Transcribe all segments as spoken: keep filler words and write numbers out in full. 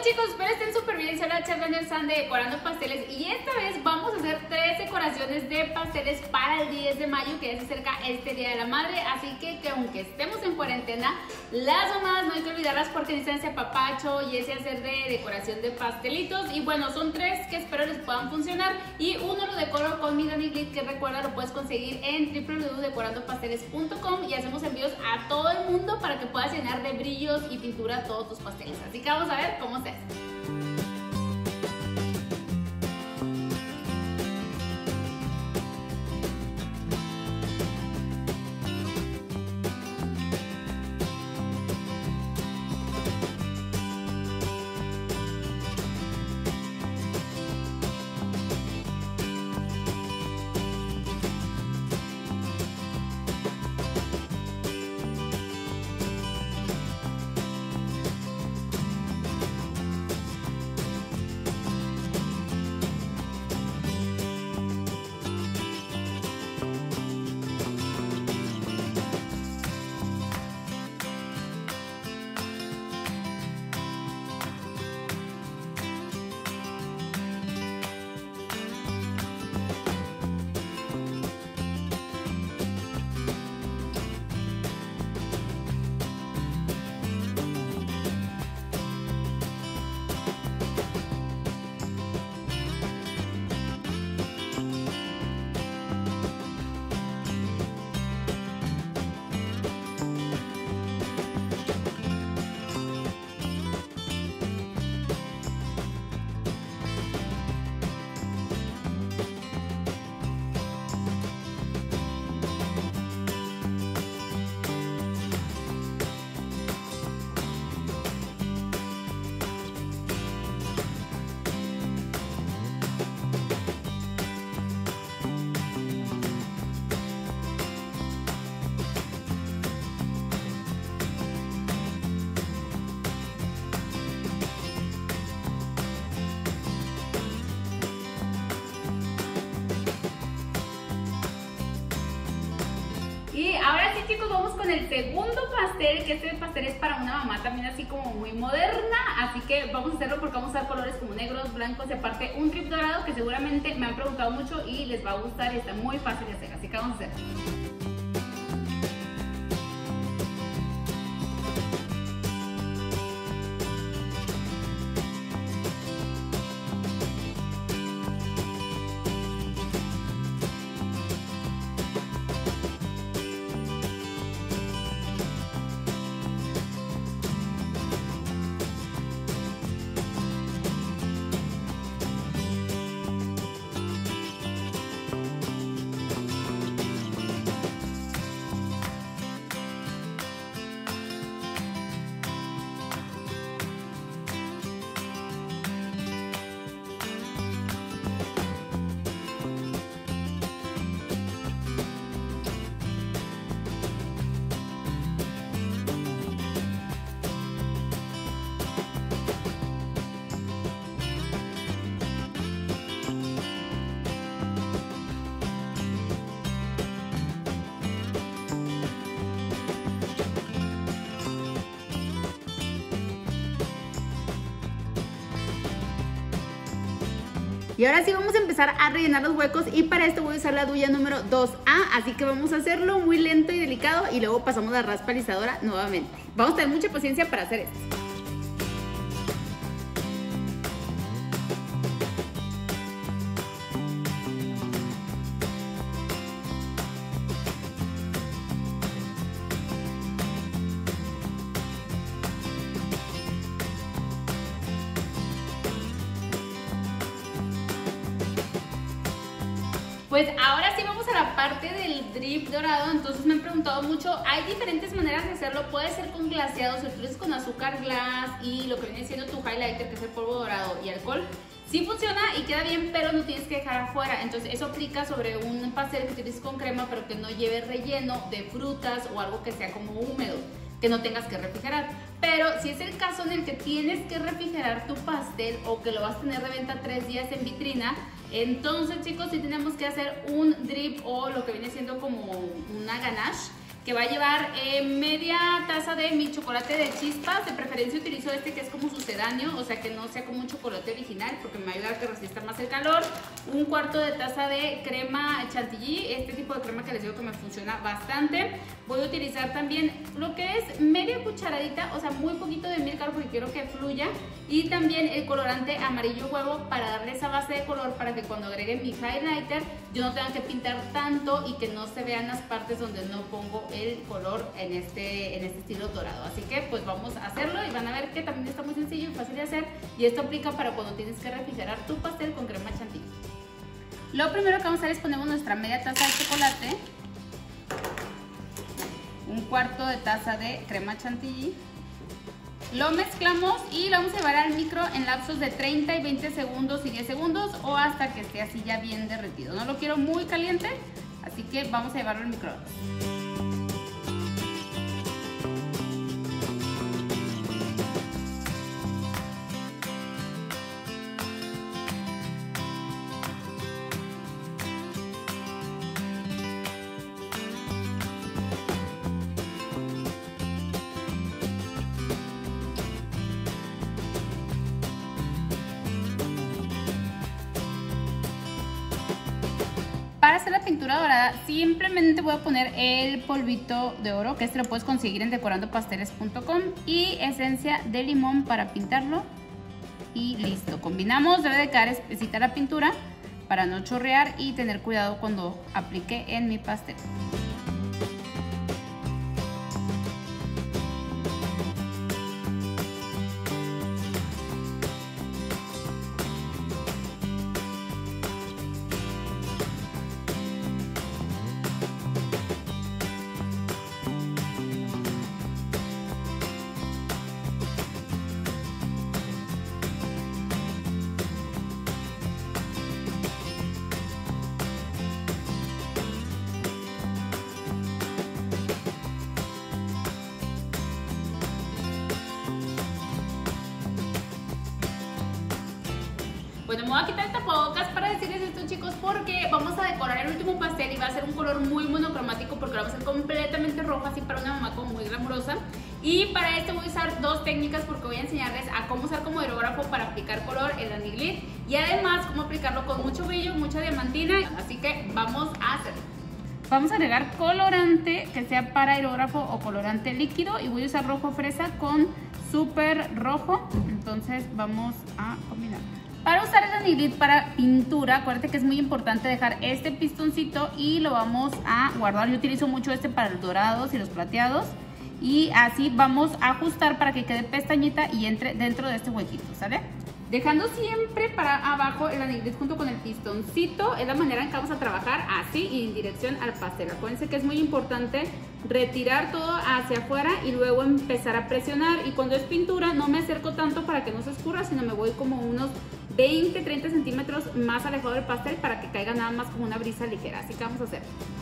chicos, espero estén súper bien. Soy la chef Daniel San de Decorando Pasteles y esta vez vamos a hacer tres decoraciones de pasteles para el diez de mayo, que ya se acerca este Día de la Madre. Así que, que aunque estemos en cuarentena, las mamás no hay que olvidarlas porque necesitan ese apapacho y ese hacer de decoración de pastelitos. Y bueno, son tres que espero les puedan funcionar y uno lo decoro con mi Dani Glit, que recuerda lo puedes conseguir en w w w punto decorando pasteles punto com y hacemos envíos a todo el mundo para que puedas llenar de brillos y pintura todos tus pasteles. Así que vamos a ver cómo se hace. Y ahora sí, chicos, vamos con el segundo pastel, que este pastel es para una mamá también así como muy moderna, así que vamos a hacerlo porque vamos a usar colores como negros, blancos y aparte un drip dorado que seguramente me han preguntado mucho y les va a gustar y está muy fácil de hacer, así que vamos a hacerlo. Y ahora sí vamos a empezar a rellenar los huecos y para esto voy a usar la duya número dos A, así que vamos a hacerlo muy lento y delicado y luego pasamos la raspa alisadora nuevamente. Vamos a tener mucha paciencia para hacer esto. Pues ahora sí vamos a la parte del drip dorado. Entonces me han preguntado mucho, hay diferentes maneras de hacerlo. Puede ser con glaseado, si utilizas con azúcar glass y lo que viene siendo tu highlighter, que es el polvo dorado y alcohol. Sí funciona y queda bien, pero no tienes que dejar afuera. Entonces eso aplica sobre un pastel que utilices con crema, pero que no lleve relleno de frutas o algo que sea como húmedo, que no tengas que refrigerar. Pero si es el caso en el que tienes que refrigerar tu pastel o que lo vas a tener de venta tres días en vitrina, entonces chicos sí tenemos que hacer un drip o lo que viene siendo como una ganache que va a llevar eh, media taza de mi chocolate de chispas. De preferencia utilizo este que es como sucedáneo, o sea que no sea como un chocolate original porque me va a ayudar a que resista más el calor. Un cuarto de taza de crema chantilly, este tipo de crema que les digo que me funciona bastante. Voy a utilizar también lo que es media cucharadita, o sea muy poquito de milk porque quiero que fluya. Y también el colorante amarillo huevo para darle esa base de color para que cuando agregue mi highlighter yo no tenga que pintar tanto y que no se vean las partes donde no pongo el color en este, en este estilo dorado. Así que pues vamos a hacerlo y van a ver que también está muy sencillo y fácil de hacer, y esto aplica para cuando tienes que refrigerar tu pastel con crema chantilly. Lo primero que vamos a hacer es ponemos nuestra media taza de chocolate, un cuarto de taza de crema chantilly, lo mezclamos y lo vamos a llevar al micro en lapsos de treinta y veinte segundos y diez segundos o hasta que esté así ya bien derretido. No lo quiero muy caliente, así que vamos a llevarlo al microondas. Para hacer la pintura dorada simplemente voy a poner el polvito de oro, que este lo puedes conseguir en decorando pasteles punto com, y esencia de limón para pintarlo y listo. Combinamos, debe de quedar espesita la pintura para no chorrear y tener cuidado cuando aplique en mi pastel. Bueno, me voy a quitar el tapabocas para decirles esto, chicos, porque vamos a decorar el último pastel y va a ser un color muy monocromático porque lo vamos a hacer completamente rojo, así para una mamá como muy glamurosa. Y para esto voy a usar dos técnicas porque voy a enseñarles a cómo usar como aerógrafo para aplicar color el anillit y además cómo aplicarlo con mucho brillo, mucha diamantina. Así que vamos a hacerlo. Vamos a agregar colorante que sea para aerógrafo o colorante líquido y voy a usar rojo fresa con súper rojo. Entonces vamos a combinar. Para usar el anillit para pintura, acuérdate que es muy importante dejar este pistoncito y lo vamos a guardar. Yo utilizo mucho este para los dorados y los plateados. Y así vamos a ajustar para que quede pestañita y entre dentro de este huequito, ¿sale? Dejando siempre para abajo el anillit junto con el pistoncito, es la manera en que vamos a trabajar así y en dirección al pastel. Acuérdense que es muy importante retirar todo hacia afuera y luego empezar a presionar. Y cuando es pintura no me acerco tanto para que no se escurra, sino me voy como unos veinte, treinta centímetros más alejado del pastel para que caiga nada más como una brisa ligera. Así que vamos a hacer.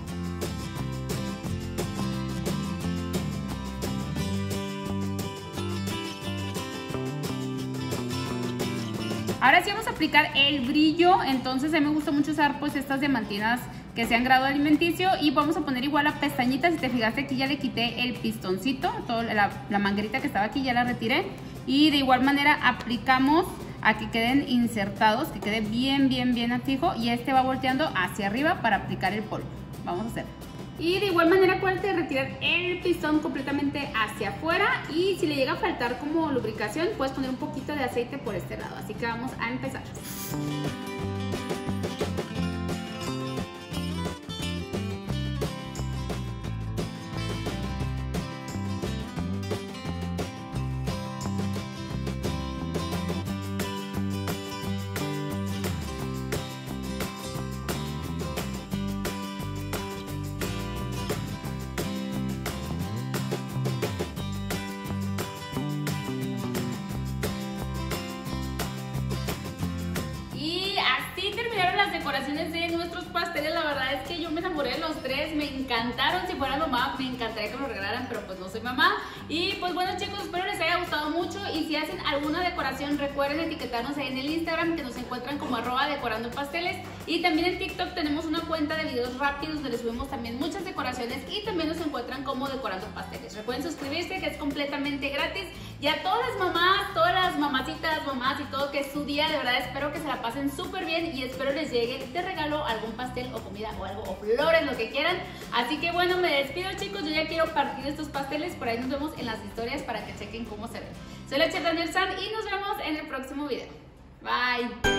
Ahora sí vamos a aplicar el brillo, entonces a mí me gusta mucho usar pues estas diamantinas que sean grado alimenticio y vamos a poner igual a pestañitas. Si te fijaste aquí ya le quité el pistoncito, toda la, la manguerita que estaba aquí ya la retiré y de igual manera aplicamos a que queden insertados, que quede bien bien bien fijo y este va volteando hacia arriba para aplicar el polvo. Vamos a hacer. Y de igual manera acuérdate de retirar el pistón completamente hacia afuera y si le llega a faltar como lubricación puedes poner un poquito de aceite por este lado. Así que vamos a empezar. Decoraciones de nuestros pasteles, la verdad es que yo me enamoré de los tres, me encantaron. Si fuera mamá me encantaría que me lo regalaran, pero pues no soy mamá. Y pues bueno chicos, espero les haya gustado mucho y si hacen alguna decoración recuerden etiquetarnos ahí en el Instagram que nos encuentran como arroba decorando pasteles, y también en TikTok tenemos una cuenta de videos rápidos donde les subimos también muchas decoraciones y también nos encuentran como decorando pasteles. Recuerden suscribirse que es completamente gratis, y a todas las mamás, todas las mamacitas, mamás y todo que es su día, de verdad espero que se la pasen súper bien y espero les llegue de regalo algún pastel o comida o algo o flores, lo que quieran. Así que bueno, me despido chicos, yo ya quiero partir estos pasteles, por ahí nos vemos en las historias para que chequen cómo se ven. Soy la chef Daniel San y nos vemos en el próximo video. Bye.